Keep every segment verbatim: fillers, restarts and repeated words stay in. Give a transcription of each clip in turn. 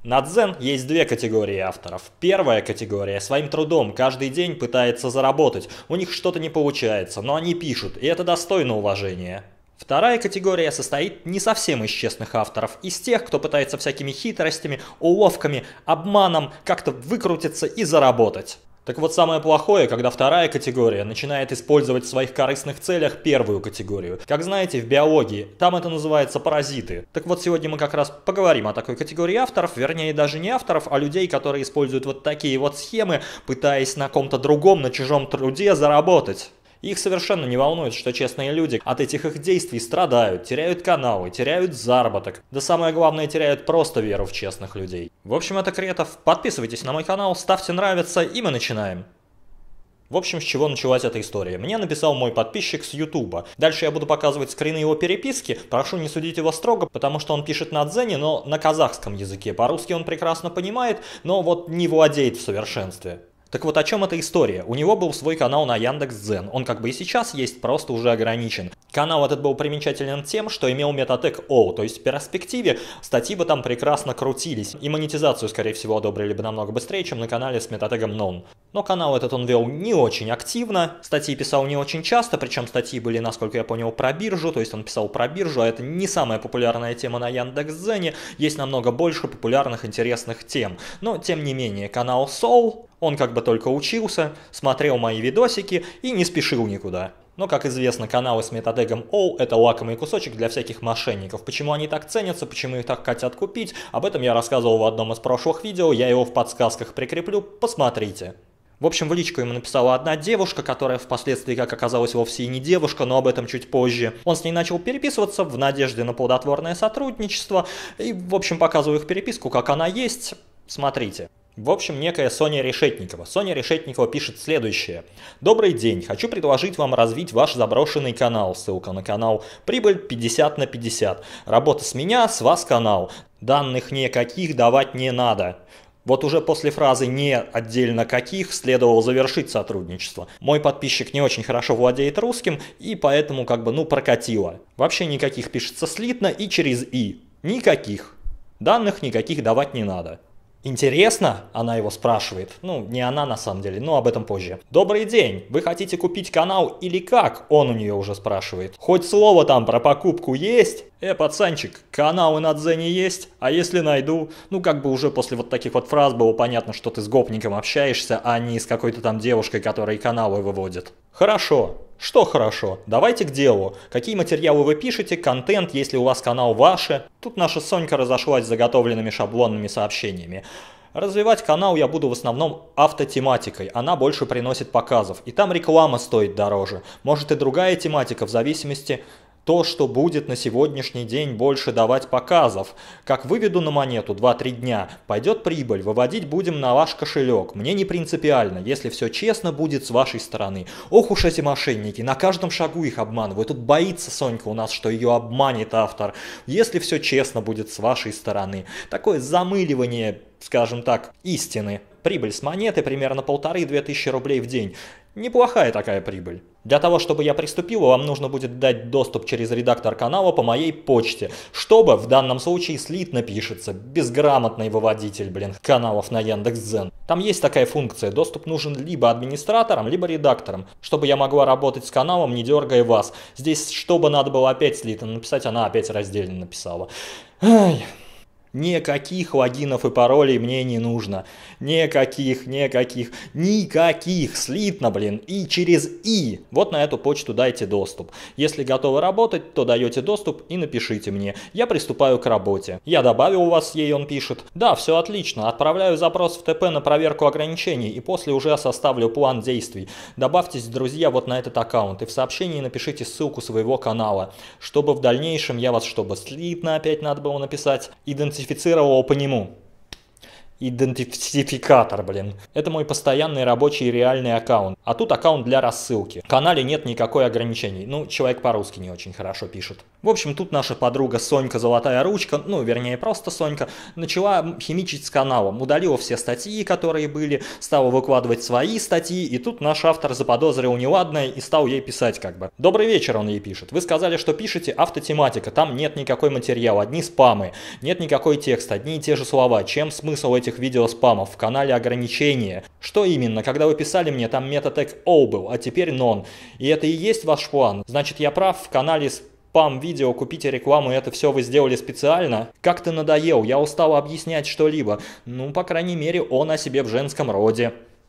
На Дзен есть две категории авторов. Первая категория своим трудом каждый день пытается заработать, у них что-то не получается, но они пишут, и это достойно уважения. Вторая категория состоит не совсем из честных авторов, из тех, кто пытается всякими хитростями, уловками, обманом как-то выкрутиться и заработать. Так вот, самое плохое, когда вторая категория начинает использовать в своих корыстных целях первую категорию. Как знаете, в биологии там это называется паразиты. Так вот, сегодня мы как раз поговорим о такой категории авторов, вернее даже не авторов, а людей, которые используют вот такие вот схемы, пытаясь на ком-то другом, на чужом труде заработать. Их совершенно не волнует, что честные люди от этих их действий страдают, теряют каналы, теряют заработок. Да самое главное, теряют просто веру в честных людей. В общем, это Кретов. Подписывайтесь на мой канал, ставьте нравится, и мы начинаем. В общем, с чего началась эта история? Мне написал мой подписчик с Ютуба. Дальше я буду показывать скрины его переписки. Прошу не судить его строго, потому что он пишет на дзене, но на казахском языке. По-русски он прекрасно понимает, но вот не владеет в совершенстве. Так вот, о чем эта история? У него был свой канал на Яндекс.Дзен. Он как бы и сейчас есть, просто уже ограничен. Канал этот был примечателен тем, что имел метатег All, то есть в перспективе статьи бы там прекрасно крутились. И монетизацию, скорее всего, одобрили бы намного быстрее, чем на канале с метатегом None. Но канал этот он вел не очень активно, статьи писал не очень часто, причем статьи были, насколько я понял, про биржу, то есть он писал про биржу, а это не самая популярная тема на Яндекс.Дзене, есть намного больше популярных интересных тем. Но, тем не менее, канал Soul, он как бы только учился, смотрел мои видосики и не спешил никуда. Но, как известно, каналы с метатегом All — это лакомый кусочек для всяких мошенников. Почему они так ценятся, почему их так хотят купить, об этом я рассказывал в одном из прошлых видео, я его в подсказках прикреплю, посмотрите. В общем, в личку ему написала одна девушка, которая впоследствии, как оказалось, вовсе и не девушка, но об этом чуть позже. Он с ней начал переписываться в надежде на плодотворное сотрудничество, и, в общем, показываю их переписку, как она есть, смотрите. В общем, некая Соня Решетникова. Соня Решетникова пишет следующее. Добрый день, хочу предложить вам развить ваш заброшенный канал. Ссылка на канал. Прибыль пятьдесят на пятьдесят. Работа с меня, с вас канал. Данных никаких давать не надо. Вот уже после фразы «не отдельно каких» следовало завершить сотрудничество. Мой подписчик не очень хорошо владеет русским, и поэтому как бы ну прокатило. Вообще никаких пишется слитно и через «и». Никаких. Данных никаких давать не надо. Интересно? Она его спрашивает. Ну, не она на самом деле, но об этом позже. Добрый день, вы хотите купить канал или как? Он у нее уже спрашивает. Хоть слово там про покупку есть? Э, пацанчик, каналы на Дзене есть, а если найду? Ну, как бы уже после вот таких вот фраз было понятно, что ты с гопником общаешься, а не с какой-то там девушкой, которая каналы выводит. Хорошо. Что хорошо? Давайте к делу. Какие материалы вы пишете, контент, если у вас канал ваши? Тут наша Сонька разошлась с заготовленными шаблонными сообщениями. Развивать канал я буду в основном автотематикой, она больше приносит показов, и там реклама стоит дороже. Может и другая тематика в зависимости... То, что будет на сегодняшний день больше давать показов. Как выведу на монету два-три дня, пойдет прибыль, выводить будем на ваш кошелек. Мне не принципиально, если все честно будет с вашей стороны. Ох уж эти мошенники, на каждом шагу их обманывают. Тут боится Сонька у нас, что ее обманет автор. Если все честно будет с вашей стороны. Такое замыливание, скажем так, истины. Прибыль с монеты примерно полторы-две тысячи рублей в день. Неплохая такая прибыль. Для того, чтобы я приступил, вам нужно будет дать доступ через редактор канала по моей почте, чтобы в данном случае слитно пишется, безграмотный выводитель, блин, каналов на Яндекс.Дзен. Там есть такая функция, доступ нужен либо администраторам, либо редакторам, чтобы я могла работать с каналом, не дергая вас. Здесь, чтобы надо было опять слитно написать, она опять раздельно написала. Ай. Никаких логинов и паролей мне не нужно. Никаких, никаких, никаких. Слитно, блин. И через «и». Вот на эту почту дайте доступ. Если готовы работать, то даете доступ и напишите мне. Я приступаю к работе. Я добавил вас ей, он пишет. Да, все отлично. Отправляю запрос в ТП на проверку ограничений и после уже составлю план действий. Добавьтесь, друзья, вот на этот аккаунт и в сообщении напишите ссылку своего канала, чтобы в дальнейшем я вас, чтобы слитно опять надо было написать, идентифицировал по нему. Идентификатор, блин. Это мой постоянный рабочий реальный аккаунт. А тут аккаунт для рассылки. В канале нет никакой ограничений. Ну, человек по-русски не очень хорошо пишет. В общем, тут наша подруга Сонька Золотая Ручка, ну, вернее, просто Сонька, начала химичить с каналом. Удалила все статьи, которые были, стала выкладывать свои статьи, и тут наш автор заподозрил неладное и стал ей писать как бы. Добрый вечер, он ей пишет. Вы сказали, что пишете автотематика, там нет никакой материала, одни спамы, нет никакой текста, одни и те же слова. Чем смысл этих видео спамов? В канале ограничения. Что именно? Когда вы писали мне, там метатег all был, а теперь non. И это и есть ваш план? Значит, я прав, в канале спам-видео, купите рекламу, и это все вы сделали специально? Как-то надоел, я устал объяснять что-либо. Ну, по крайней мере, он о себе в женском роде.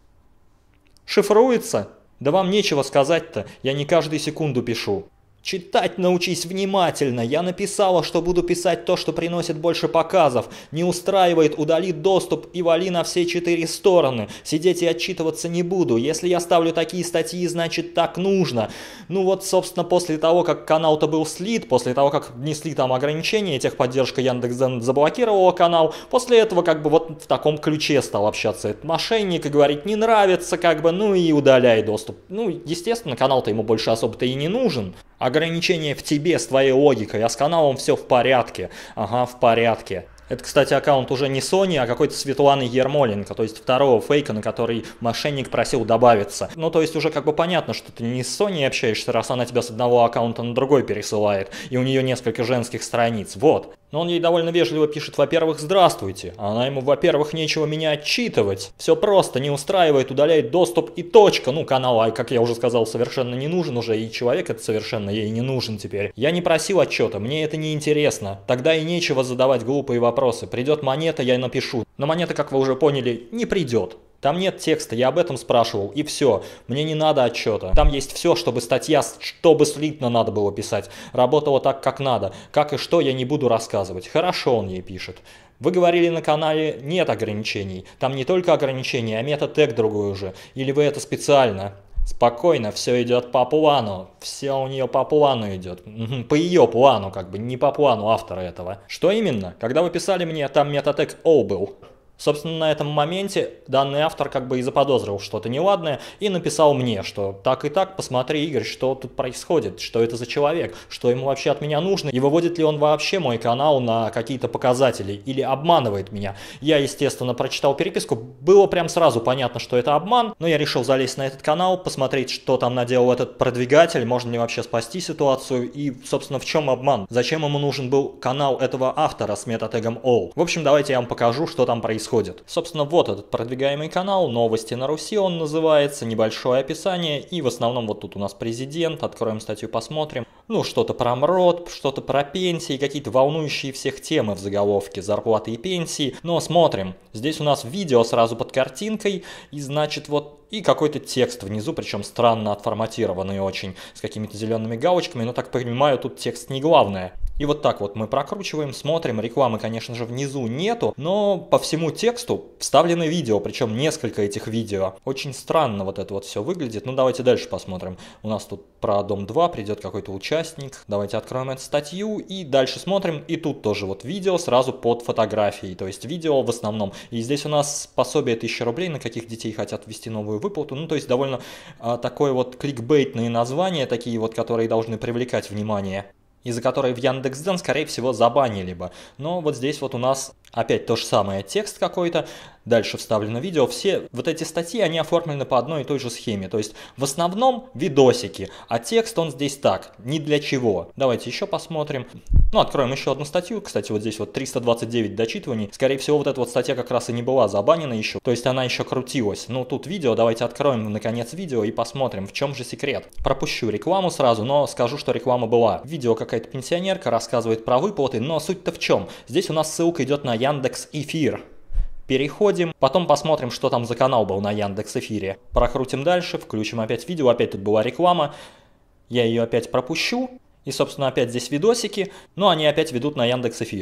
Шифруется? Да вам нечего сказать-то, я не каждую секунду пишу. Читать научись внимательно. Я написала, что буду писать то, что приносит больше показов. Не устраивает, удали доступ и вали на все четыре стороны. Сидеть и отчитываться не буду. Если я ставлю такие статьи, значит так нужно. Ну вот, собственно, после того, как канал-то был слит, после того, как внесли там ограничения, техподдержка Яндекс.Дзен заблокировала канал, после этого как бы вот в таком ключе стал общаться этот мошенник и говорить, не нравится, как бы, ну и удаляй доступ. Ну, естественно, канал-то ему больше особо-то и не нужен. Ограничение в тебе с твоей логикой, а с каналом все в порядке. Ага, в порядке. Это, кстати, аккаунт уже не Sony, а какой-то Светланы Ермоленко, то есть второго фейка, на который мошенник просил добавиться. Ну, то есть уже как бы понятно, что ты не с Sony общаешься, раз она тебя с одного аккаунта на другой пересылает, и у нее несколько женских страниц, вот. Но он ей довольно вежливо пишет, во-первых, здравствуйте, а она ему, во-первых, нечего меня отчитывать. Все просто, не устраивает, удаляет доступ и точка. Ну, канал, как я уже сказал, совершенно не нужен уже, и человек это совершенно ей не нужен теперь. Я не просил отчета, мне это не интересно. Тогда и нечего задавать глупые вопросы. Придет монета, я напишу. Но монета, как вы уже поняли, не придет. Там нет текста, я об этом спрашивал, и все. Мне не надо отчета. Там есть все, чтобы статья, чтобы слитно надо было писать, работала так, как надо. Как и что, я не буду рассказывать. Хорошо, он ей пишет. Вы говорили на канале, нет ограничений. Там не только ограничения, а метатег другой уже. Или вы это специально? Спокойно, все идет по плану. Все у нее по плану идет. По ее плану, как бы, не по плану автора этого. Что именно? Когда вы писали мне, там метатег all был. Собственно, на этом моменте данный автор как бы и заподозрил что-то неладное и написал мне, что так и так, посмотри, Игорь, что тут происходит, что это за человек, что ему вообще от меня нужно, и выводит ли он вообще мой канал на какие-то показатели или обманывает меня. Я, естественно, прочитал переписку, было прям сразу понятно, что это обман, но я решил залезть на этот канал, посмотреть, что там наделал этот продвигатель, можно ли вообще спасти ситуацию и, собственно, в чем обман, зачем ему нужен был канал этого автора с метатегом all. В общем, давайте я вам покажу, что там происходит. Собственно, вот этот продвигаемый канал, новости на Руси он называется, небольшое описание, и в основном вот тут у нас президент, откроем статью, посмотрим. Ну, что-то про МРОД, что-то про пенсии, какие-то волнующие всех темы в заголовке, зарплаты и пенсии. Но смотрим, здесь у нас видео сразу под картинкой, и значит вот и какой-то текст внизу, причем странно отформатированный очень, с какими-то зелеными галочками, но так понимаю, тут текст не главное. И вот так вот мы прокручиваем, смотрим, рекламы, конечно же, внизу нету, но по всему тексту вставлены видео, причем несколько этих видео. Очень странно вот это вот все выглядит. Ну давайте дальше посмотрим. У нас тут про Дом два придет какой-то участник. Давайте откроем эту статью и дальше смотрим. И тут тоже вот видео сразу под фотографией, то есть видео в основном. И здесь у нас пособие тысяча рублей, на каких детей хотят ввести новую выплату. Ну то есть довольно а, такое вот кликбейтные названия, такие вот, которые должны привлекать внимание. И за которые в Яндекс.Дзен, скорее всего, забанили бы. Но вот здесь вот у нас опять то же самое, текст какой-то, дальше вставлено видео. Все вот эти статьи, они оформлены по одной и той же схеме. То есть в основном видосики, а текст он здесь так, ни для чего. Давайте еще посмотрим. Ну, откроем еще одну статью. Кстати, вот здесь вот триста двадцать девять дочитываний. Скорее всего, вот эта вот статья как раз и не была забанена еще. То есть она еще крутилась. Ну, тут видео, давайте откроем наконец видео и посмотрим, в чем же секрет. Пропущу рекламу сразу, но скажу, что реклама была. Видео какая-то пенсионерка рассказывает про выплаты, но суть-то в чем? Здесь у нас ссылка идет на Яндекс.Эфир. Переходим, потом посмотрим, что там за канал был на Яндекс.Эфире. Прокрутим дальше, включим опять видео, опять тут была реклама. Я ее опять пропущу. И, собственно, опять здесь видосики, но они опять ведут на Яндекс.Эфир.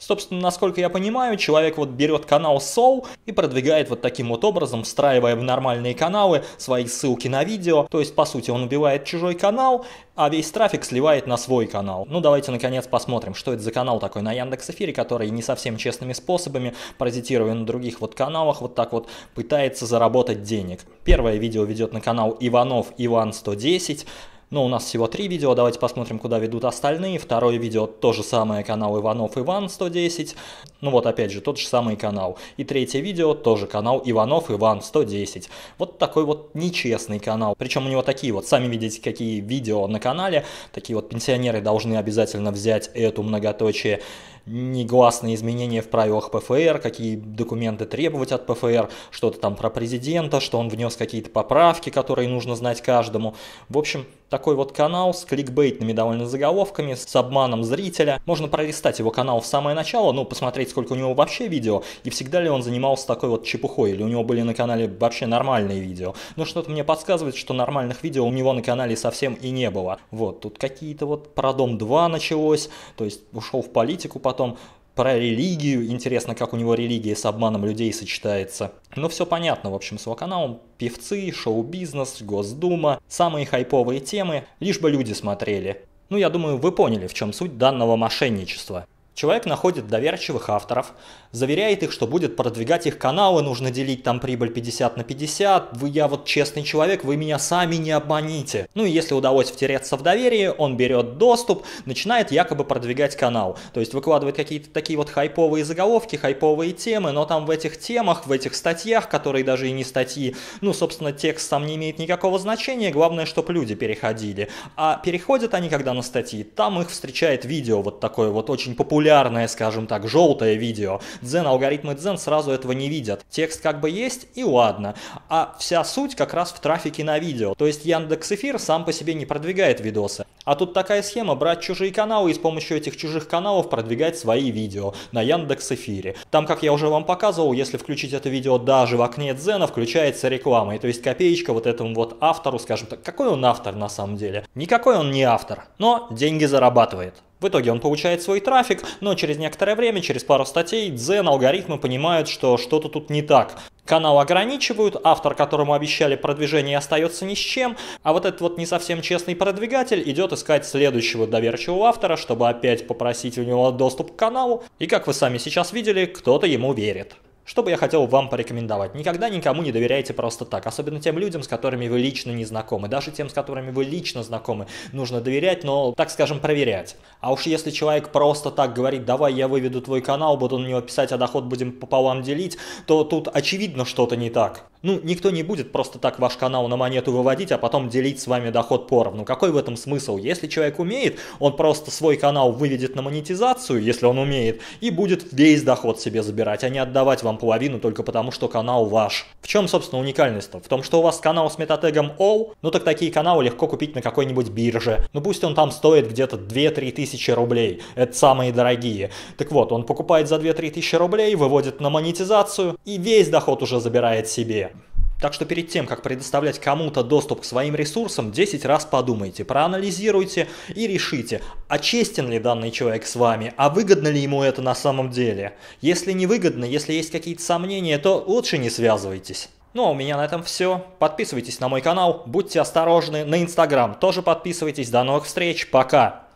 Собственно, насколько я понимаю, человек вот берет канал Soul и продвигает вот таким вот образом, встраивая в нормальные каналы свои ссылки на видео. То есть, по сути, он убивает чужой канал, а весь трафик сливает на свой канал. Ну, давайте, наконец, посмотрим, что это за канал такой на Яндекс.Эфире, который не совсем честными способами, паразитируя на других вот каналах, вот так вот пытается заработать денег. Первое видео ведет на канал Иванов Иван сто десять. Но у нас всего три видео, давайте посмотрим, куда ведут остальные. Второе видео то же самое, канал Иванов Иван сто десять. Ну вот опять же, тот же самый канал. И третье видео тоже канал Иванов Иван сто десять. Вот такой вот нечестный канал. Причем у него такие вот, сами видите, какие видео на канале. Такие вот пенсионеры должны обязательно взять эту многоточие. Негласные изменения в правилах ПФР, какие документы требовать от ПФР, что-то там про президента, что он внес какие-то поправки, которые нужно знать каждому. В общем, такой вот канал с кликбейтными довольно заголовками, с обманом зрителя. Можно пролистать его канал в самое начало, ну, посмотреть, сколько у него вообще видео, и всегда ли он занимался такой вот чепухой, или у него были на канале вообще нормальные видео. Но что-то мне подсказывает, что нормальных видео у него на канале совсем и не было. Вот, тут какие-то вот про Дом два началось, то есть ушел в политику потом. Про религию, интересно, как у него религия с обманом людей сочетается. Ну, все понятно, в общем, с его каналом. Певцы, шоу-бизнес, Госдума, самые хайповые темы, лишь бы люди смотрели. Ну, я думаю, вы поняли, в чем суть данного мошенничества. Человек находит доверчивых авторов, заверяет их, что будет продвигать их каналы, нужно делить там прибыль пятьдесят на пятьдесят, вы, я вот честный человек, вы меня сами не обманите. Ну и если удалось втереться в доверие, он берет доступ, начинает якобы продвигать канал. То есть выкладывает какие-то такие вот хайповые заголовки, хайповые темы, но там в этих темах, в этих статьях, которые даже и не статьи, ну собственно текст сам не имеет никакого значения, главное, чтобы люди переходили. А переходят они когда на статьи, там их встречает видео вот такое вот очень популярное. Популярное, скажем так, желтое видео. Дзен, алгоритмы Дзен сразу этого не видят. Текст как бы есть и ладно. А вся суть как раз в трафике на видео. То есть Яндекс.Эфир сам по себе не продвигает видосы. А тут такая схема: брать чужие каналы и с помощью этих чужих каналов продвигать свои видео на Яндекс.Эфире. Там, как я уже вам показывал, если включить это видео даже в окне Дзена, включается реклама. И то есть копеечка вот этому вот автору, скажем так. Какой он автор на самом деле? Никакой он не автор, но деньги зарабатывает. В итоге он получает свой трафик, но через некоторое время, через пару статей, Дзен, алгоритмы понимают, что что-то тут не так. Канал ограничивают, автор, которому обещали продвижение, остается ни с чем, а вот этот вот не совсем честный продвигатель идет искать следующего доверчивого автора, чтобы опять попросить у него доступ к каналу, и как вы сами сейчас видели, кто-то ему верит. Что бы я хотел вам порекомендовать? Никогда никому не доверяйте просто так, особенно тем людям, с которыми вы лично не знакомы. Даже тем, с которыми вы лично знакомы, нужно доверять, но, так скажем, проверять. А уж если человек просто так говорит: давай я выведу твой канал, буду на него писать, а доход будем пополам делить, то тут очевидно что-то не так. Ну, никто не будет просто так ваш канал на монету выводить, а потом делить с вами доход поровну. Какой в этом смысл? Если человек умеет, он просто свой канал выведет на монетизацию, если он умеет, и будет весь доход себе забирать, а не отдавать вам половину только потому, что канал ваш. В чем, собственно, уникальность-то? В том, что у вас канал с метатегом all, ну так такие каналы легко купить на какой-нибудь бирже. Ну пусть он там стоит где-то две-три тысячи рублей, это самые дорогие. Так вот, он покупает за две-три тысячи рублей, выводит на монетизацию и весь доход уже забирает себе. Так что перед тем, как предоставлять кому-то доступ к своим ресурсам, десять раз подумайте, проанализируйте и решите, а честен ли данный человек с вами, а выгодно ли ему это на самом деле. Если не выгодно, если есть какие-то сомнения, то лучше не связывайтесь. Ну а у меня на этом все. Подписывайтесь на мой канал, будьте осторожны, на Инстаграм тоже подписывайтесь. До новых встреч, пока!